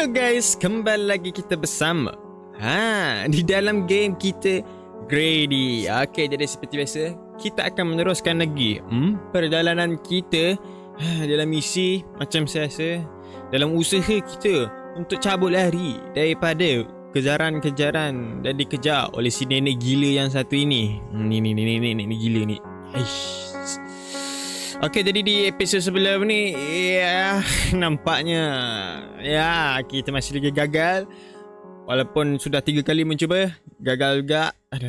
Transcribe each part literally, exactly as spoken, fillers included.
Hello guys, kembali lagi kita bersama Ha, di dalam game kita Grady. Okay, jadi seperti biasa kita akan meneruskan lagi hmm, perjalanan kita ha, dalam misi macam biasa, dalam usaha kita untuk cabut lari daripada kejaran-kejaran dan dikejar oleh si nenek gila yang satu ini. hmm, Ni ni ni ni ni ni gila ni. Aish. Okay, jadi di episod sebelum ni ya, nampaknya ya kita masih lagi gagal. Walaupun sudah tiga kali mencuba, gagal juga.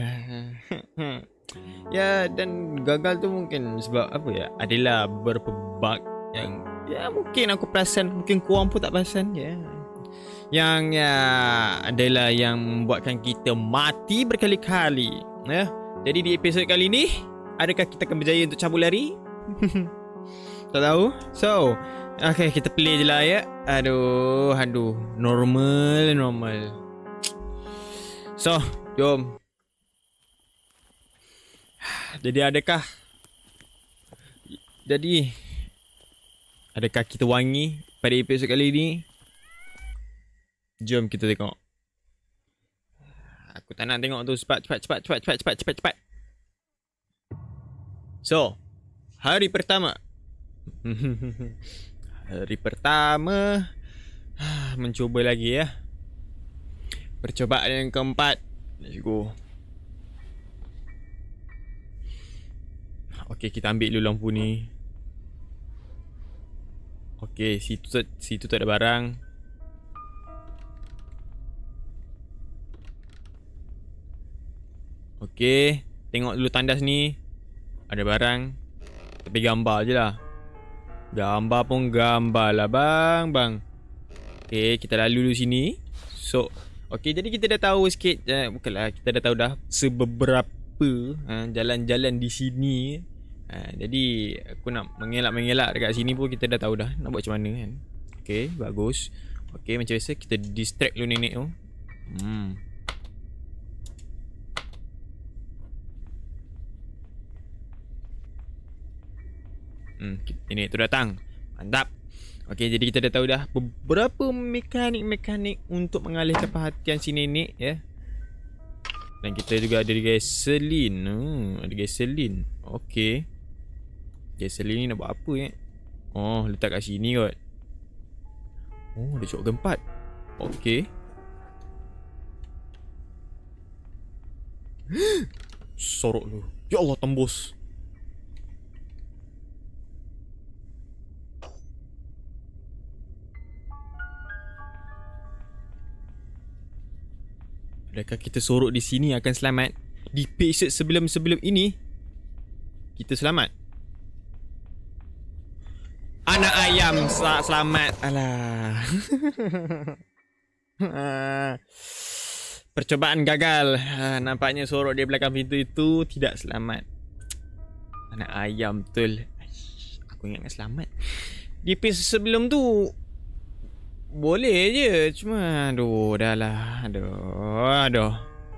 Ya, dan gagal tu mungkin sebab apa ya, adalah beberapa bug yang ya mungkin aku perasan, mungkin korang pun tak perasan ya. Yang ya adalah yang membuatkan kita mati berkali-kali ya. Jadi di episod kali ni, adakah kita akan berjaya untuk cabut lari? Tak tahu. So, okay, kita play je lah ya. Aduh, aduh, normal, normal. So, jom. Jadi adakah Jadi adakah kita wangi pada episod kali ni? Jom kita tengok. Aku tak nak tengok tu. Cepat, cepat, cepat, cepat, cepat, cepat, cepat, cepat. So, hari pertama. Hari pertama. Mencuba lagi ya. Percubaan yang keempat. Let's go. Okay, kita ambil dulu lampu ni. Okay, situ, situ tak ada barang. Okay, tengok dulu tandas ni. Ada barang. Tapi gambar je lah. Gambar pun gambar lah bang, bang. Okay, kita lalu dulu sini. So, okay, jadi kita dah tahu sikit eh, bukanlah, kita dah tahu dah sebeberapa ha, jalan-jalan di sini ha, jadi aku nak mengelak-mengelak dekat sini pun kita dah tahu dah nak buat macam mana kan. Okay, bagus. Okay, macam biasa kita distract dulu nenek tu. Hmm Hmm, nenek tu datang. Mantap. Okey, jadi kita dah tahu dah beberapa mekanik-mekanik untuk mengalihkan perhatian si nenek ya. Dan kita juga ada gasolin. Hmm, ada gasolin. Okey. Gasolin ni nak buat apa ya? Oh, letak kat sini kot. Oh, ada shotgun empat. Okey. Sorok lu. Ya Allah, tembus. Adakah kita sorok di sini akan selamat? Di episode sebelum-sebelum ini kita selamat. Anak ayam sel selamat. Alah. Percubaan gagal. Nampaknya sorok di belakang pintu itu tidak selamat. Anak ayam betul. Aku ingat nak selamat. Di episode sebelum tu boleh je, cuma aduh dah lah. Aduh, aduh.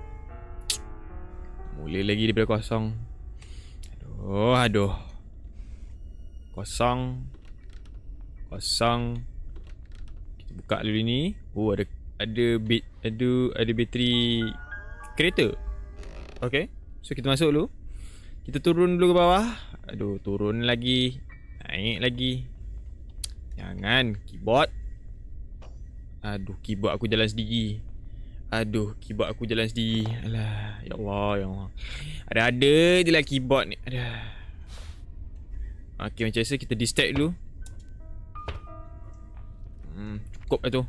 Mula lagi daripada kosong. Aduh, aduh. Kosong. Kosong. Kita buka dulu ni. Oh, ada ada bit ada ada bateri kereta. Okey. So kita masuk dulu. Kita turun dulu ke bawah. Aduh, turun lagi. Naik lagi. Jangan keyboard. Aduh, keyboard aku jalan sendiri. Aduh, keyboard aku jalan sendiri. Alah, ya Allah, ya Allah. Ada-ada je lah keyboard ni. Adah. Okay, macam biasa kita distract dulu. Hmm, cukup lah tu.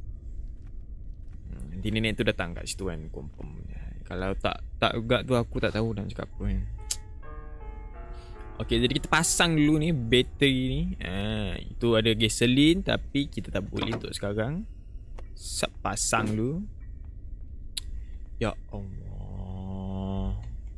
Nanti nenek tu datang kat situ kan, confirm. Kalau tak tak juga tu aku tak tahu nak cakap apa kan. Okay, jadi kita pasang dulu ni bateri ni. Ha, itu ada gasolin tapi kita tak boleh untuk sekarang. Sap pasang dulu. Ya Allah.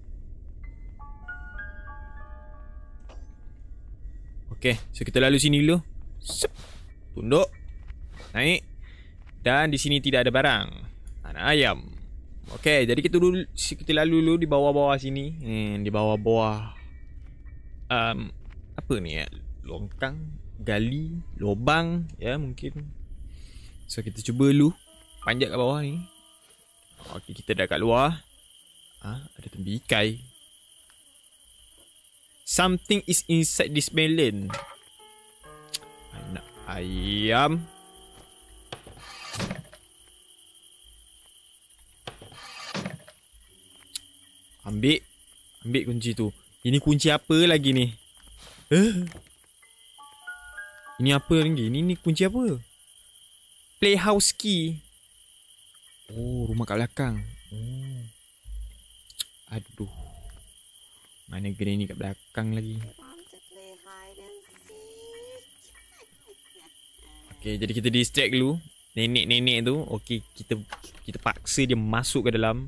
Okay, so kita lalu sini dulu. Sep. Tunduk. Naik. Dan di sini tidak ada barang. Anak ayam. Okay, jadi kita dulu kita lalu dulu di bawah-bawah sini. Hmm, di bawah-bawah. Um, apa ni ya? Longkang, gali, lubang ya mungkin. So kita cuba dulu panjat kat bawah ni. Okay, kita dah kat luar. Ah, ha, ada tembikai. Something is inside this melon. Anak ayam. Ambil. Ambil kunci tu. Ini kunci apa lagi ni? Eh? Ini apa lagi? Ini, ini kunci apa? Playhouse key. Oh, rumah kat belakang. Oh. Aduh. Mana granny kat belakang lagi? Okay, jadi kita distract dulu. Nenek-nenek tu. Okay, kita kita paksa dia masuk ke dalam.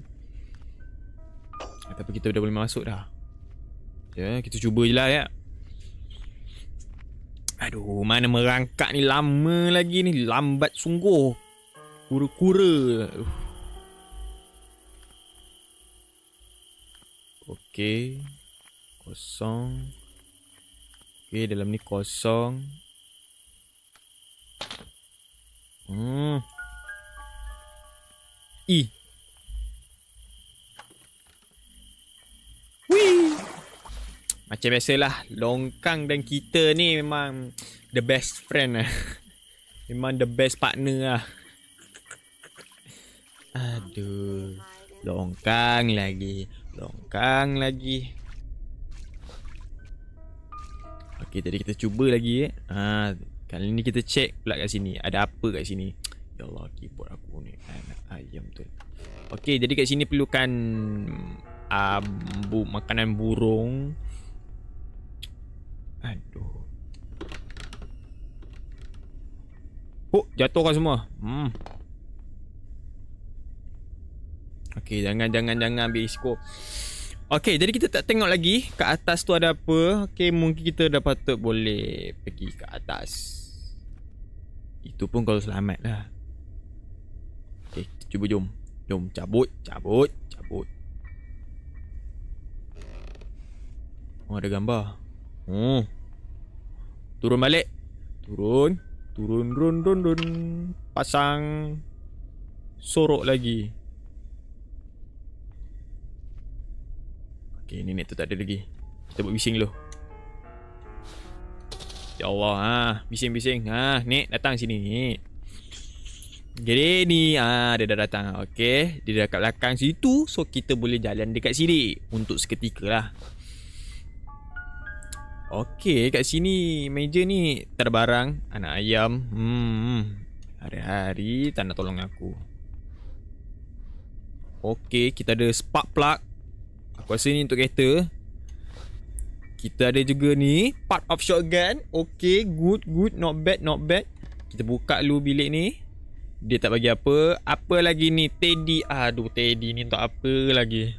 Tapi kita dah boleh masuk dah. Ya, kita cuba je lah ya. Aduh, mana merangkak ni lama lagi ni. Lambat sungguh. Kura-kura. Okey. Kosong. Okey, dalam ni kosong. Hmm. Ih. Wih. Macam biasalah, longkang dan kita ni memang the best friend lah. Memang the best partner lah. Aduh. Longkang lagi. Longkang lagi. Okey, tadi kita cuba lagi eh. Ha, kali ni kita check pula kat sini. Ada apa kat sini? Ya Allah, keyboard aku ni anak ayam tu. Okey, jadi kat sini perlukan uh, bu makanan burung. Aduh. Oh, jatuh kan semua. Hmm. Okey, jangan jangan jangan ambil risiko. Okey, jadi kita tak tengok lagi kat atas tu ada apa. Okey, mungkin kita dah patut boleh pergi ke atas. Itu pun kalau selamat lah. Okey, cuba jom. Jom cabut, cabut, cabut. Oh, ada gambar. Oh. Turun balik. Turun. Turun, run, run, run. Pasang. Sorok lagi. Okay, nenek tu tak ada lagi. Kita buat bising dulu. Ya Allah, ha, bising-bising. Ha, nek datang sini nek. Jadi ni, ah, dia dah datang. Okay, dia dah kat belakang situ, so kita boleh jalan dekat sini untuk seketika lah. Okay, kat sini meja ni tak ada barang. Anak ayam. Hmm, hari-hari tak nak tolong aku. Okay, kita ada spark plug. Aku rasa ni untuk kereta. Kita ada juga ni part of shotgun. Okay, good, good. Not bad, not bad. Kita buka dulu bilik ni. Dia tak bagi apa. Apa lagi ni? Teddy. Aduh, Teddy ni untuk apa lagi?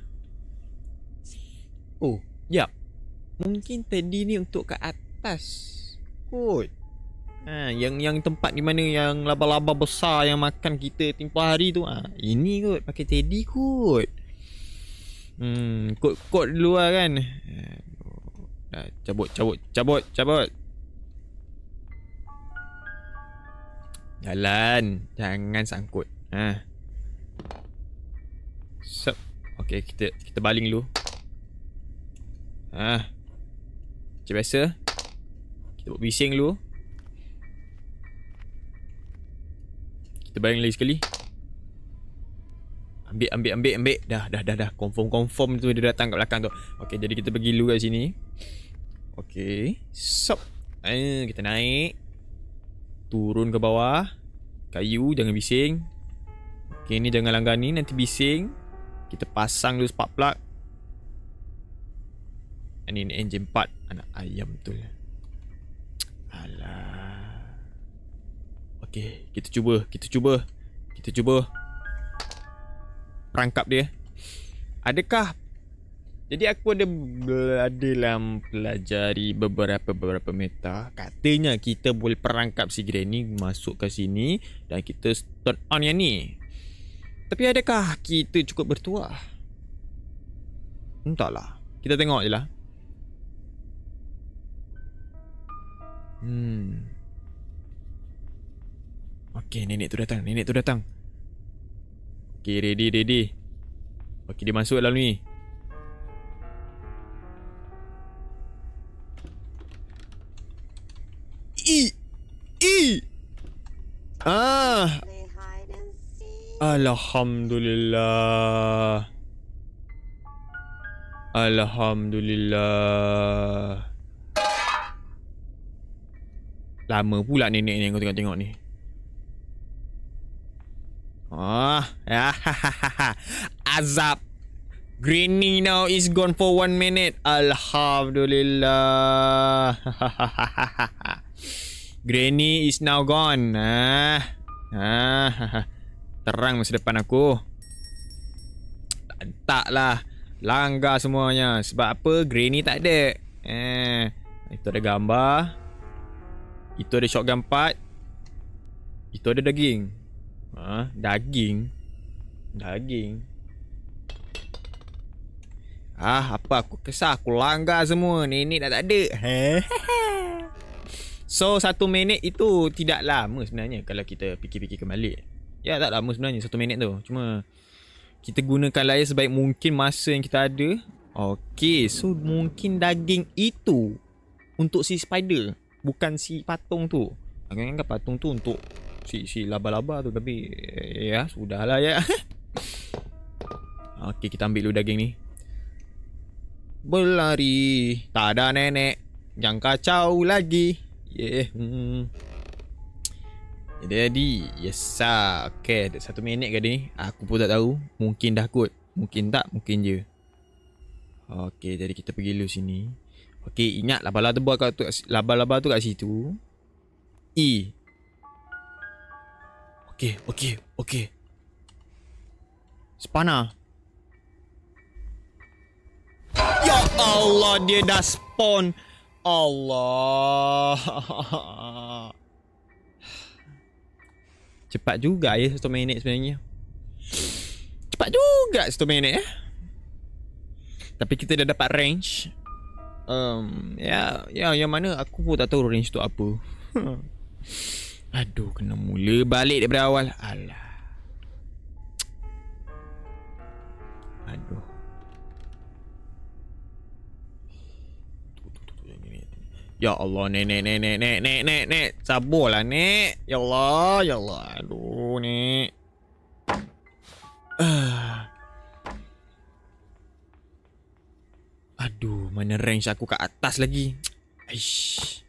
Oh, ya. Mungkin Teddy ni untuk ke atas. Good. Ha, yang yang tempat di mana yang laba-laba besar yang makan kita tempoh hari tu. Ha, ini kot. Pakai Teddy kot. Hmm, kod-kod dulu lah kan. Dah, cabut, cabut, cabut, cabut. Jalan. Jangan sangkut. Ha. Sep. Okay, kita kita baling dulu. Ha. Macam biasa. Kita buat bising dulu. Kita baling lagi sekali. Ambil, ambil, ambil, ambil. Dah, dah, dah, dah. Confirm, confirm tu dia datang kat belakang tu. Okay, jadi kita pergi dulu kat sini. Okay. Sop. Eh, kita naik. Turun ke bawah. Kayu, jangan bising. Okay, ni jangan langgar ni. Nanti bising. Kita pasang dulu spark plug. Ini, ini engine part. Anak ayam betul. Alah. Okay, kita cuba. Kita cuba. Kita cuba. Perangkap dia. Adakah? Jadi aku ada Ada pelajari beberapa beberapa meta. Katanya kita boleh perangkap si granny masuk ke sini dan kita turn on yang ni. Tapi adakah kita cukup bertuah? Entahlah. Kita tengok je lah. Hmm. Okay, nenek tu datang. Nenek tu datang. Okay, ready, ready. Okay, dia masuk dalam ni. I. I. Ah. Alhamdulillah. Alhamdulillah. Lama pula nenek ni kau tengok-tengok ni. Ah, azab. Granny now is gone for one minute. Alhamdulillah. Granny is now gone. Ah, ah, terang masa depan aku. Taklah, langgar semuanya. Sebab apa? Granny tak ada. Eh, itu ada gambar. Itu ada shotgun part. Itu ada daging. Ha, daging. Daging. Ah, apa aku kesah, aku langgar semua. Nenek dah tak ada. So, satu minit itu tidak lama sebenarnya kalau kita fikir-fikir kembali. Ya, tak lama sebenarnya satu minit tu. Cuma kita gunakan layar sebaik mungkin masa yang kita ada. Okay, so mungkin daging itu untuk si spider, bukan si patung tu. Agak-agak patung tu untuk si si laba-laba tu. Tapi ya, sudahlah ya. Okay, kita ambil dulu daging ni. Berlari. Tak ada nenek. Jangan kacau lagi. Yeah. Hmm. Jadi, yes lah. Okay, satu minit ke ni? Aku pun tak tahu. Mungkin dah kot. Mungkin tak, mungkin je. Okay, jadi kita pergi dulu sini. Okay, ingat laba-laba tu kat tu, laba-laba tu kat situ. E. Okay, okay, okay. Spana. Ya Allah, dia dah spawn. Allah. Cepat juga ya satu minit sebenarnya. Cepat juga satu minit eh. Tapi kita dah dapat range. Um, ya, ya, yang mana aku pun tak tahu range tu apa. Aduh, kena mula balik daripada awal. Alah. Aduh. Ya Allah, nenek, nenek, nenek, nenek, nenek, nenek. Sabarlah, nek. Ya Allah, ya Allah. Aduh, nek. Uh. Aduh, mana range aku kat atas lagi. Aish.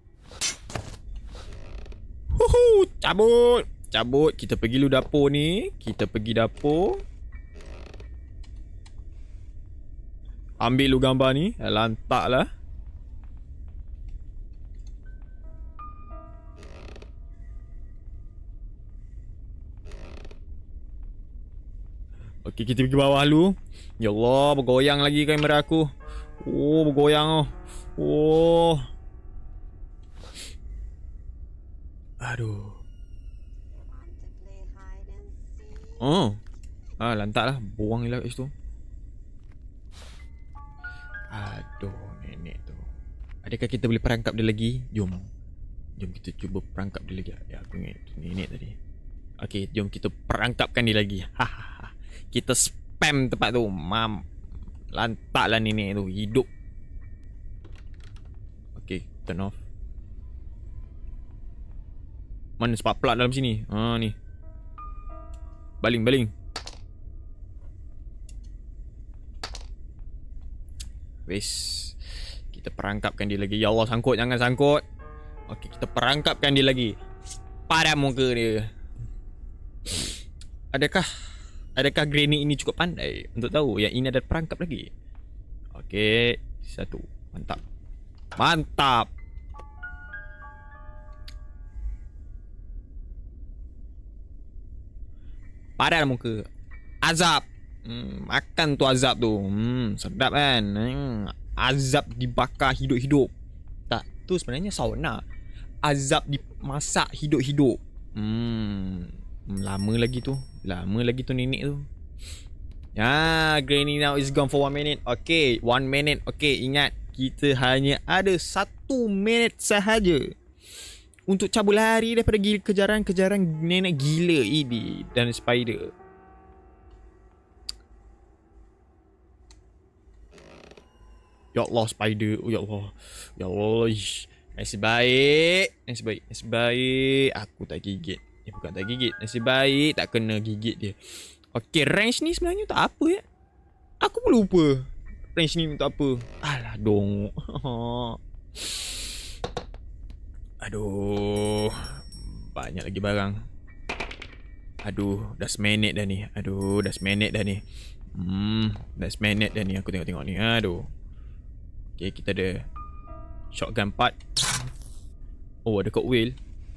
Huhu, cabut. Cabut. Kita pergi dulu dapur ni. Kita pergi dapur. Ambil dulu gambar ni. Lantak lah. Okey, kita pergi bawah dulu. Ya Allah, bergoyang lagi kamera aku. Oh, bergoyang oh. Oh. Aduh. Oh. Ah, lantak lah. Buang lah kat situ. Aduh, nenek tu. Adakah kita boleh perangkap dia lagi? Jom. Jom kita cuba perangkap dia lagi. Ya, aku ingat nenek tadi. Okey, jom kita perangkapkan dia lagi. Hahaha. Kita spam tempat tu. Mam. Lantaklah nenek tu. Hidup. Okay, turn off. Mana spark plug dalam sini? Ha, ni. Baling, baling. Wes. Kita perangkapkan dia lagi. Ya Allah, sangkut. Jangan sangkut. Okay, kita perangkapkan dia lagi. Pada muka dia. Adakah Adakah Granny ini cukup pandai untuk tahu yang ini ada perangkap lagi? Okey, satu. Mantap. Mantap. Padahal muka. Azab. Hmm, makan tu azab tu. Hmm, sedap kan? Hmm, azab dibakar hidup-hidup. Tak, tu sebenarnya sauna. Azab dimasak hidup-hidup. Hmm, lama lagi tu. Lama lagi tu nenek tu. Ya, Granny now is gone for one minute. Okay, one minute. Okay, ingat. Kita hanya ada satu minit sahaja untuk cabut lari daripada gila, kejaran-kejaran nenek gila ini dan spider. Ya Allah, spider. Oh ya Allah. Ya Allah. Ish. Nasib baik. Nasib baik. Nasib baik. Aku tak gigit. Eh, bukan tak gigit. Nasib baik tak kena gigit dia. Okay, range ni sebenarnya tak apa ya. Aku pun lupa. Range ni tak apa. Alah, dong. Aduh. Banyak lagi barang. Aduh, dah seminit dah ni. Aduh, dah seminit dah ni. Hmm, dah seminit dah ni. Aku tengok-tengok ni. Aduh. Okay, kita ada shotgun part. Oh, ada cog wheel.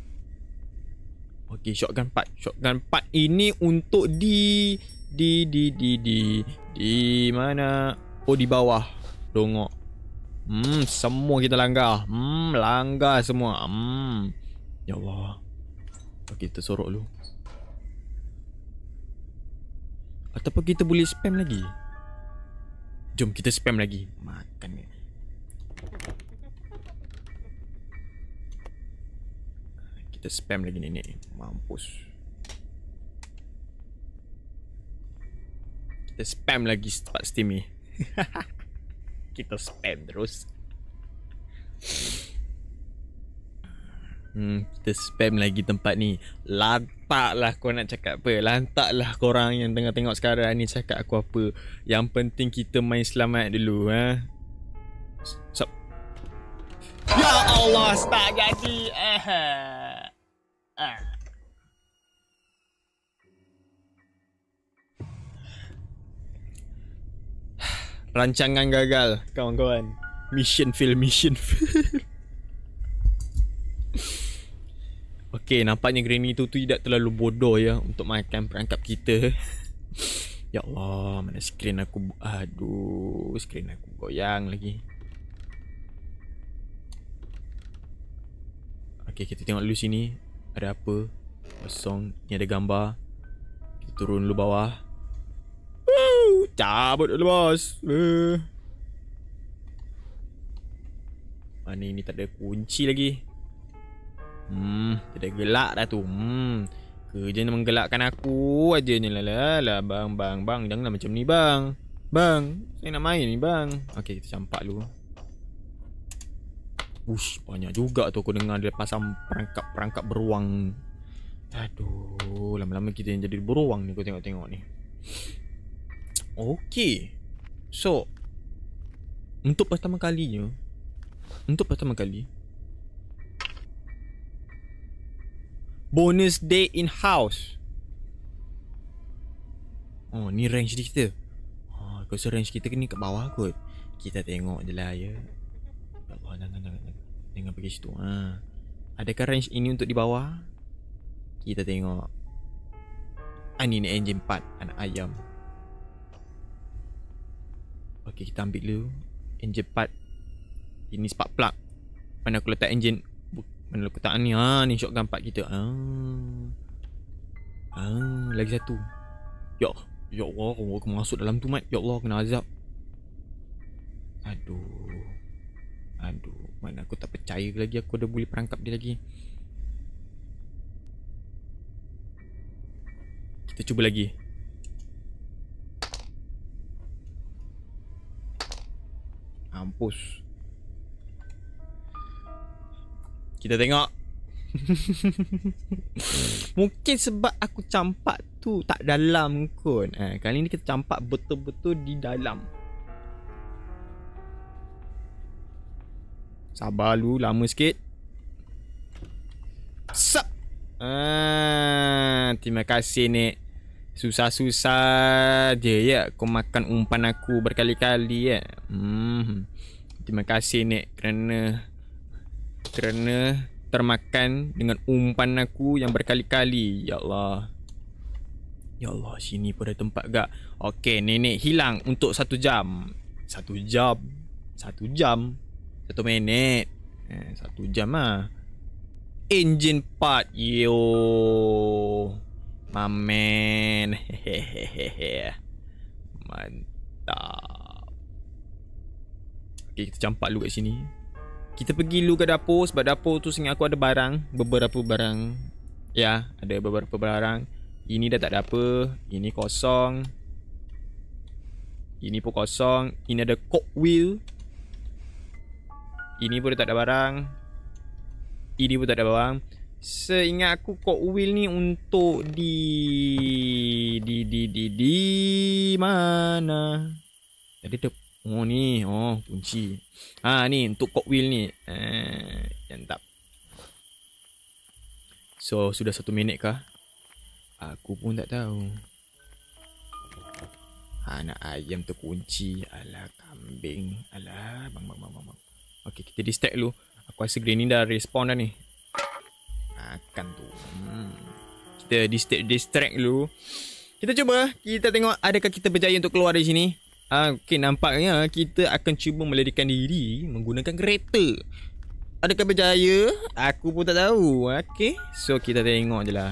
Okay, shotgun part. Shotgun part ini untuk di di di di di di mana? Oh, di bawah. Dongok. Hmm, semua kita langgar. Hmm, langgar semua. Hmm. Ya Allah. Okay, kita sorok dulu. Ataupun kita boleh spam lagi. Jom kita spam lagi. Makan ni. Kita spam lagi nenek. Mampus. Kita spam lagi tempat Steam ni. Kita spam terus. Hmm, kita spam lagi tempat ni. Lantaklah kau nak cakap apa. Lantaklah korang yang tengah tengok sekarang ni cakap aku apa. Yang penting kita main selamat dulu, ha. Sup. Ya Allah, start jadi. Ah. Ah. Rancangan gagal, kawan-kawan. Mission fail, mission fail. Okay, nampaknya Granny tu tidak terlalu bodoh ya untuk makan perangkap kita. Ya Allah, mana skrin aku. Aduh, skrin aku goyang lagi. Okay, kita tengok dulu sini. Ada apa? Kosong. Ni ada gambar. Kita turun dulu bawah. Woo, cabut dulu bos. Uh. Mana ini tak ada kunci lagi. Hmm, ada gelak dah tu. Hmm, kerja ni menggelakkan aku aja ni lah lah. Bang, bang, bang, janganlah macam ni bang. Bang, saya nak main ni bang. Okay, kita campak dulu. Ush, banyak juga tu aku dengar dia pasang perangkap-perangkap beruang. Aduh, lama-lama kita yang jadi beruang ni kau tengok-tengok ni. Okay. So, untuk pertama kalinya, untuk pertama kali, bonus day in house. Oh, ni range kita. Oh, kau rasa range kita ni kat bawah kot. Kita tengok je lah ya. Ya Allah, jangan, jangan, jangan. Jangan pergi situ. Ha. Adakah range ini untuk di bawah? Kita tengok. Ah, ni ni engine part. Anak ayam. Okay, kita ambil dulu engine part. Ini spark plug. Mana aku letak engine. Mana aku letak ni. Ha, ni shotgun part kita. Ha. Ha, lagi satu. Ya, ya Allah, aku masuk dalam tu mat. Ya Allah, kena azab. Aduh. Aduh, mana aku tak percaya lagi aku dah boleh perangkap dia lagi. Kita cuba lagi. Mampus. Kita tengok. Mungkin sebab aku campak tu tak dalam kot. Ha, kali ni kita campak betul-betul di dalam. Sabar lu, lama sikit. Sup. Ah, terima kasih Nek. Susah-susah je ya kau makan umpan aku berkali-kali ya. Hmm. Terima kasih Nek kerana kerana termakan dengan umpan aku yang berkali-kali. Ya Allah. Ya Allah, sini pun ada tempat gak. Okey, nenek hilang untuk satu jam. Satu jam. Satu jam. Satu minit. Eh, satu jam lah. Engine part. Yo. Mamen. Hehehe. Mantap. Okay, kita campak dulu kat sini. Kita pergi dulu ke dapur sebab dapur tu seingat aku ada barang, beberapa barang. Ya, ada beberapa barang. Ini dah tak ada apa. Ini kosong. Ini pun kosong. Ini ada cogwheel. Ini pun dah tak ada barang. Ini pun tak ada barang. Seingat aku cogwheel ni untuk di di di di di mana? Tadi tu. Oh ni, oh kunci. Ha ni untuk cogwheel ni. Eh, mantap. So sudah satu minit kah? Aku pun tak tahu. Anak ayam terkunci. Alah kambing. Alah bang bang bang bang. bang. Okey, kita distract dulu. Aku rasa green ni dah respawn dah ni. Akan tu. Hmm. Kita distract distract dulu. Kita cuba. Kita tengok adakah kita berjaya untuk keluar dari sini. Okey, nampaknya kita akan cuba melarikan diri menggunakan kereta. Adakah berjaya? Aku pun tak tahu. Okey, so kita tengok je lah.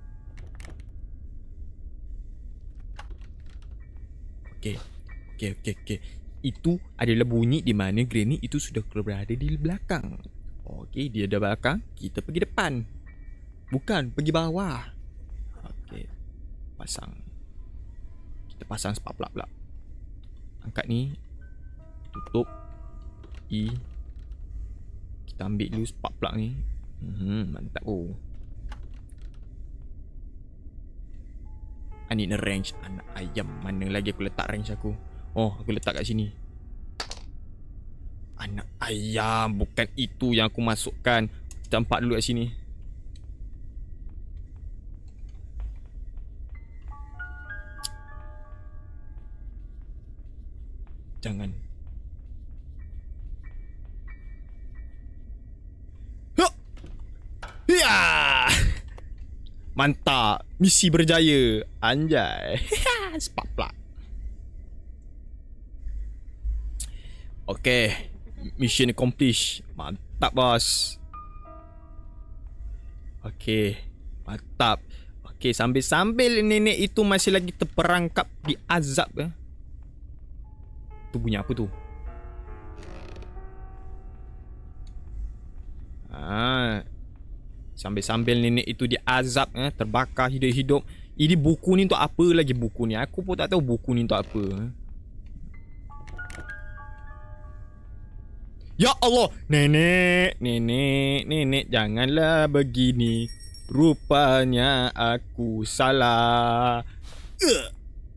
Okey, okey, okey, okey. Itu adalah bunyi di mana Granny itu sudah berada di belakang. Okey, dia ada belakang. Kita pergi depan. Bukan, pergi bawah. Okey, pasang. Kita pasang spark plug pula. Angkat ni. Tutup. E. Kita ambil dulu spark plug ni. Hmm, mantap oh. I need a wrench. Anak ayam. Mana lagi aku letak wrench aku? Oh, aku letak kat sini. Anak ayam. Bukan itu yang aku masukkan. Campak dulu kat sini. Jangan. Ya! Mantap. Misi berjaya. Anjay. Spark plug. Okay. Mission accomplished. Mantap bos. Okay. Mantap. Okay, sambil-sambil nenek itu masih lagi terperangkap di azab ya. Tu bunyi apa tu? Ah. Sambil-sambil nenek itu diazab eh, terbakar hidup-hidup. Ini buku ni untuk apa lagi buku ni? Aku pun tak tahu buku ni untuk apa. Ya Allah, nenek, nenek, nenek janganlah begini. Rupanya aku salah. Uh.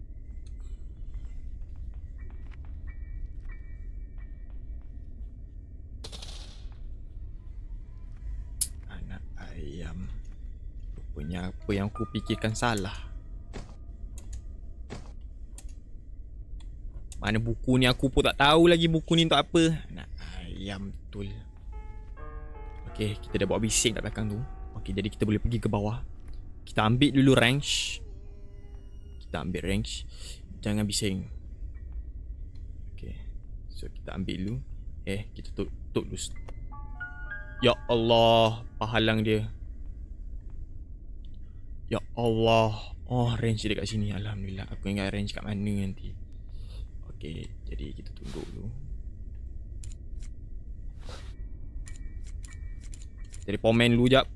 Rupanya apa yang aku fikirkan salah. Mana buku ni aku pun tak tahu lagi buku ni untuk apa. Nak ayam betul. Okey, kita dah buat bising kat belakang tu. Okey, jadi kita boleh pergi ke bawah. Kita ambil dulu wrench. Kita ambil wrench. Jangan bising. Okey. So kita ambil dulu. Eh, kita tutup dulu. Ya Allah, pahalang dia. Ya Allah. Oh, range dia dekat sini. Alhamdulillah. Aku ingat range kat mana nanti. Okey, jadi kita tunggu dulu. Jadi pomen dulu jap.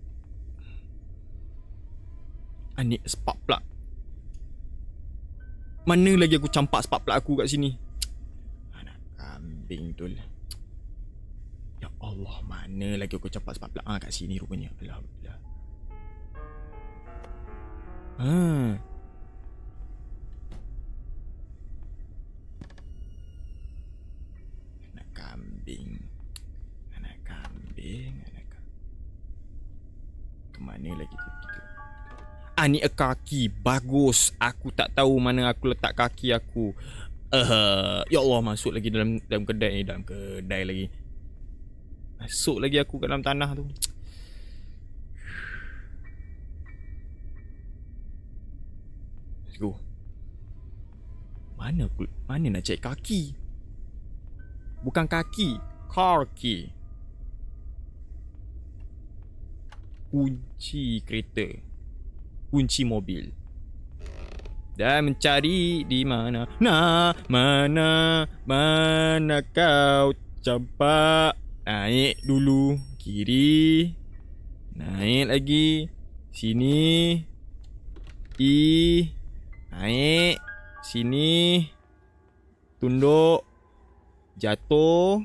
I need spark plug. Mana lagi aku campak spark plug aku kat sini? Anak kambing tu lah. Ya Allah, mana lagi aku campak spark plug? Ah, kat sini rupanya. Alhamdulillah. Ha. Anak kambing. Anak kambing. Anak kambing. Kemana lagi kita? Ah, ni kaki. Bagus. Aku tak tahu mana aku letak kaki aku. Uh, ya Allah, masuk lagi dalam dalam kedai ni. Dalam kedai lagi. Masuk lagi aku ke dalam tanah tu. Go. Mana aku, mana nak cari kaki? Bukan kaki, car key. Kunci kereta. Kunci mobil. Dan mencari di mana? Nah, mana mana kau campak? Naik dulu. Kiri. Naik lagi. Sini. I. Naik. Sini. Tunduk. Jatuh.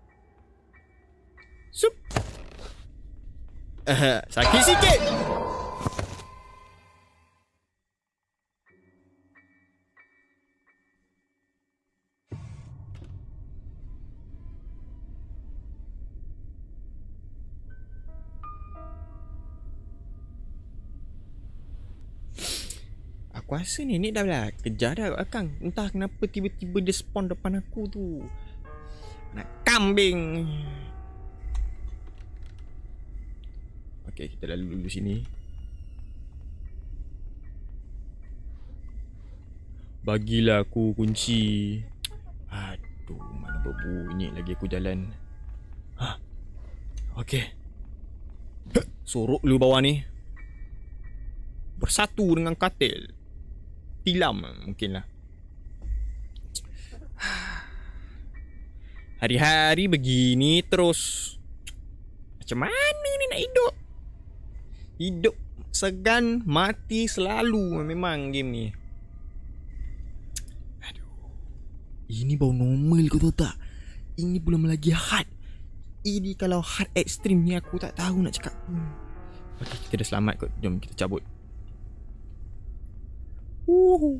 Sup. Uh, sakit sikit. Aku rasa nenek dah lah kejar dah Akang. Entah kenapa tiba-tiba dia spawn depan aku tu. Nak kambing. Okay, kita lalu dulu sini. Bagilah aku kunci. Aduh, mana berbunyi lagi aku jalan. Hah. Okay. Sorok dulu bawah ni. Bersatu dengan katil. Tilam mungkin lah. Hari-hari begini terus. Macam mana ni nak hidup? Hidup segan, mati selalu memang game ni. Aduh. Ini baru normal kau tahu tak? Ini belum lagi hard. Ini kalau hard extreme ni aku tak tahu nak cakap. Okay, kita dah selamat kot. Jom kita cabut. Uh.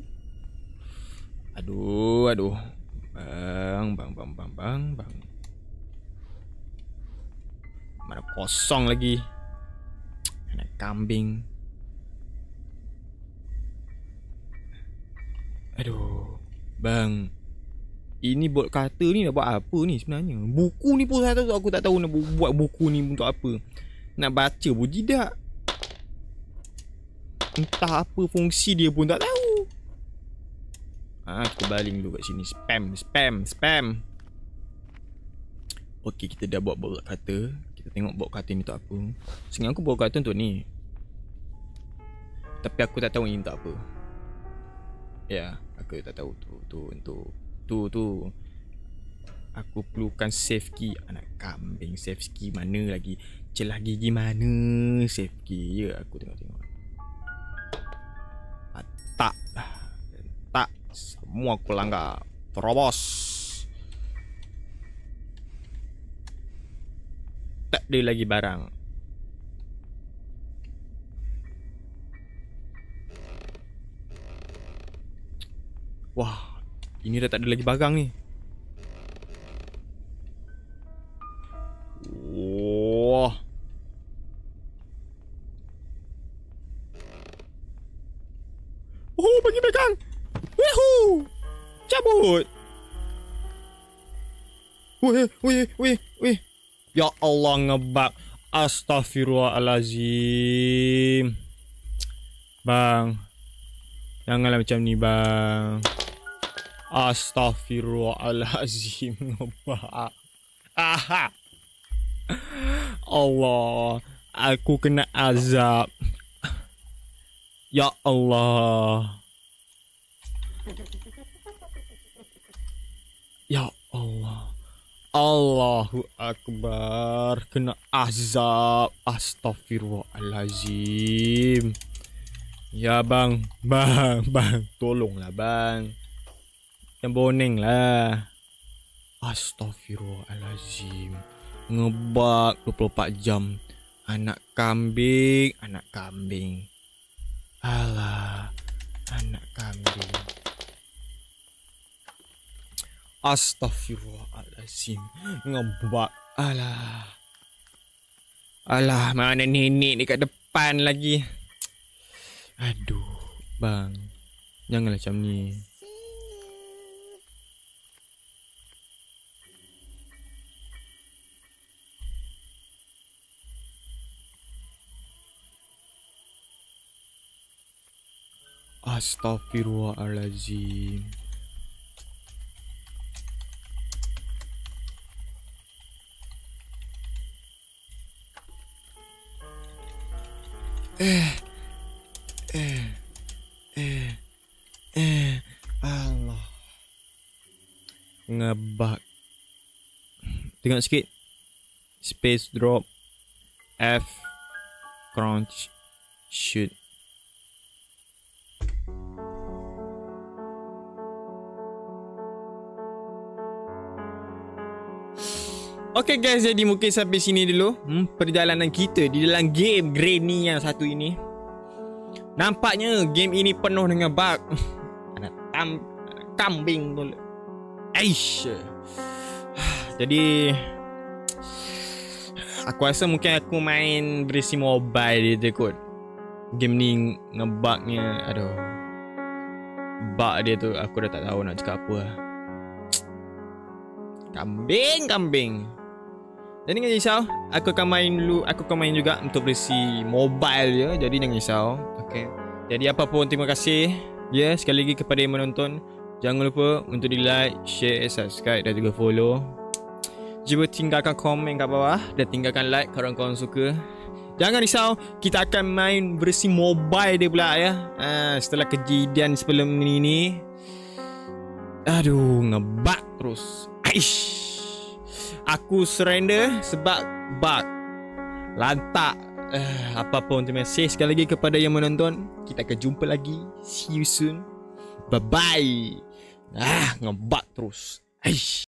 Aduh, aduh. Bang, bang, bang, bang, bang, bang. Mana kosong lagi. Anak kambing. Aduh. Bang. Ini bot kata ni nak buat apa ni sebenarnya? Buku ni pun saya tahu, aku tak tahu nak buat buku ni untuk apa. Nak baca pun tidak. Entah apa fungsi dia pun tak tahu. Ah, kita baling dulu kat sini. Spam, spam, spam. Okey, kita dah buat bot kata. Kita tengok bot kata ni untuk apa. Seingat aku bot kata untuk ni. Tapi aku tak tahu ini untuk apa. Ya, aku tak tahu tu tu untuk tu tu. Aku perlukan save key. Anak kambing, save key mana lagi? Celah gigi mana save key? Ya, aku tengok-tengok. Ah, tak. Tak. Semua aku langgar. Terobos. Tak ada lagi barang. Wah, ini dah tak ada lagi barang ni. Wah. Oh, bagi belakang. Woohoo! Cabut. Weh, weh, weh, weh. Ya Allah, ngebak. Astaghfirullahalazim. Bang. Janganlah macam ni, bang. Astaghfirullahalazim. Ngebak. Aha. Allah. Aku kena azab. Ya Allah. Ya Allah. Allahu Akbar. Kena azab. Astaghfirullahalazim. Ya bang. Bang. Bang. Tolonglah bang. Yang boneng lah. Astaghfirullahalazim. Ngebak dua puluh empat jam. Anak kambing. Anak kambing. Alah. Anak kambing. Astaghfirullahalazim. Ngebak. Alah. Alah, mana nenek ni kat depan lagi. Aduh, bang. Janganlah macam ni. Astaghfirullahalazim. Eh, eh, eh, eh, Allah. Ngebak. Tengok sikit. space drop, F, crouch, shoot. Okay guys, jadi mungkin sampai sini dulu hmm, perjalanan kita di dalam game Granny yang satu ini. Nampaknya game ini penuh dengan bug. Ada tam kambing tu. Aish. Jadi aku rasa mungkin aku main versi mobile dia kot. Game ni ngebugnya, aduh. Bug dia tu aku dah tak tahu nak cakap apa. Kambing, kambing. Jadi jangan risau, aku akan main dulu, aku akan main juga untuk versi mobile je. Jadi jangan risau. Okay. Jadi apa pun terima kasih ya yeah, sekali lagi kepada yang menonton. Jangan lupa untuk di like, share, subscribe dan juga follow. Cuba tinggalkan komen kat bawah dan tinggalkan like kalau korang suka. Jangan risau, kita akan main versi mobile dia pula ya. Ha, setelah kejadian sebelum ini ni. Aduh, ngebug terus. Aish. Aku surrender sebab bug. Lantak. Uh, apa pun terima kasih sekali lagi kepada yang menonton. Kita akan jumpa lagi. See you soon. Bye bye. Ah, ngebug terus. Aish.